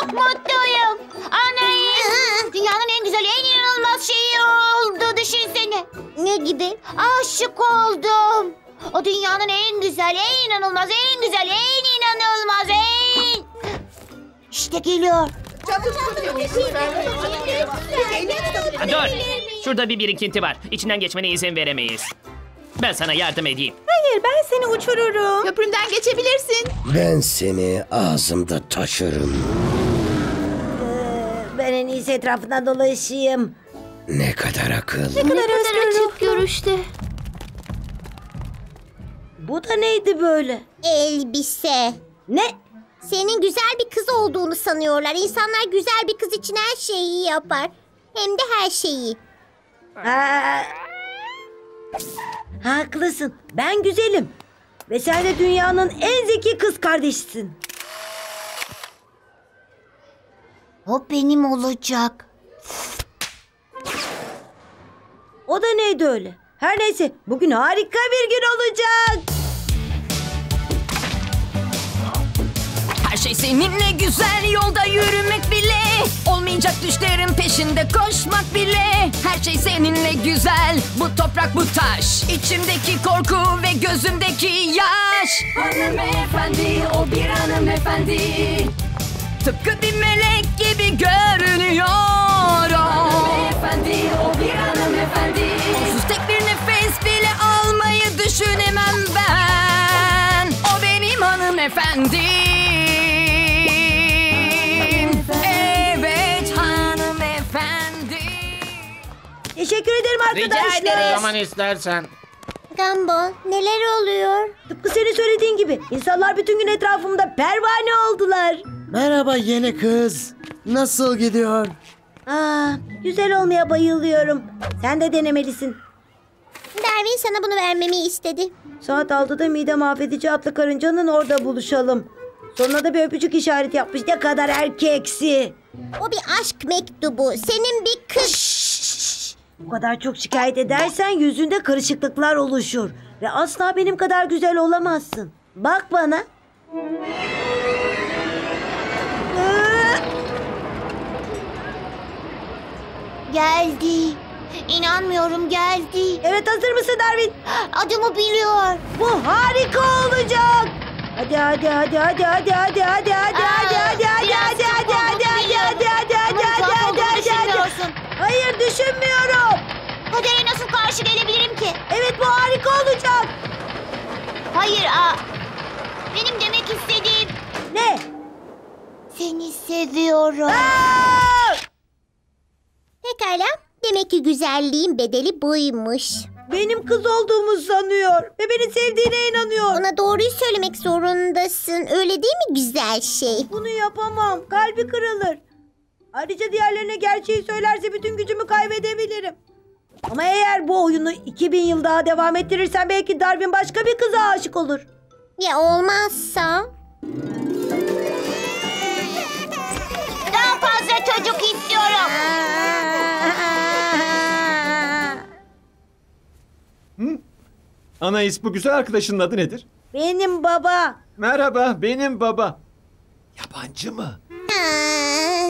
Mutluyum. Anlayın. Dünyanın en güzel, en inanılmaz şeyi oldu. Düşünsene. Ne gibi? Aşık oldum. O dünyanın en güzel, en inanılmaz, en güzel, en inanılmaz, en... İşte geliyor. Dur. Şurada bir birikinti var. İçinden geçmene izin veremeyiz. Ben sana yardım edeyim. Hayır, ben seni uçururum. Köprümden geçebilirsin. Ben seni ağzımda taşırım. Ben en iyisi etrafından dolaşayım. Ne kadar akıl. Ne kadar Açık görüşte. Bu da neydi böyle? Elbise. Ne? Senin güzel bir kız olduğunu sanıyorlar. İnsanlar güzel bir kız için her şeyi yapar. Hem de her şeyi. Aa, haklısın. Ben güzelim. Ve sen de dünyanın en zeki kız kardeşisin. O benim olacak. O da neydi öyle? Her neyse, bugün harika bir gün olacak. Her şey seninle güzel, yolda yürümek bile. Olmayacak düşlerin peşinde koşmak bile. Her şey seninle güzel, bu toprak bu taş. İçimdeki korku ve gözümdeki yaş. Hanımefendi, o bir hanımefendi. Tıpkı bir melek gibi görünüyor. Hanımefendi, o bir hanımefendi. Onsuz tek bir nefes bile almayı düşünemem ben. O benim hanımefendim. Evet hanımefendi. Teşekkür ederim arkadaşlar. Ne zaman istersen. Gumball, neler oluyor? Tıpkı senin söylediğin gibi. İnsanlar bütün gün etrafımda pervane oldular. Merhaba yeni kız. Nasıl gidiyor? Güzel olmaya bayılıyorum. Sen de denemelisin. Darwin sana bunu vermemi istedi. Saat 6'da Mide Mahvedici adlı karıncanın orada buluşalım. Sonuna da bir öpücük işareti yapmış. Ne kadar erkeksi. O bir aşk mektubu. Senin bir kız... Bu kadar çok şikayet edersen yüzünde kırışıklıklar oluşur. Ve asla benim kadar güzel olamazsın. Bak bana. Geldi. İnanmıyorum, geldi. Evet, hazır mısın Darwin? Adımı biliyor. Bu harika olacak. Hadi hadi hadi hadi hadi hadi hadi hadi hadi hadi hadi hadi hadi hadi hadi hadi hadi hadi hadi hadi. Hayır, düşünmüyorum. Kadere nasıl karşı gelebilirim ki? Evet, bu harika olacak. Hayır, benim demek istediğim... Ne? Seni seviyorum. Pekala. Demek ki güzelliğin bedeli buymuş. Benim kız olduğumu sanıyor ve beni sevdiğine inanıyor. Ona doğruyu söylemek zorundasın. Öyle değil mi güzel şey? Bunu yapamam. Kalbi kırılır. Ayrıca diğerlerine gerçeği söylerse bütün gücümü kaybedebilirim. Ama eğer bu oyunu 2000 yıl daha devam ettirirsen belki Darwin başka bir kıza aşık olur. Ya olmazsa? Daha fazla çocuk istiyorum. Anais, bu güzel arkadaşının adı nedir? Benim baba. Merhaba, benim baba. Yabancı mı?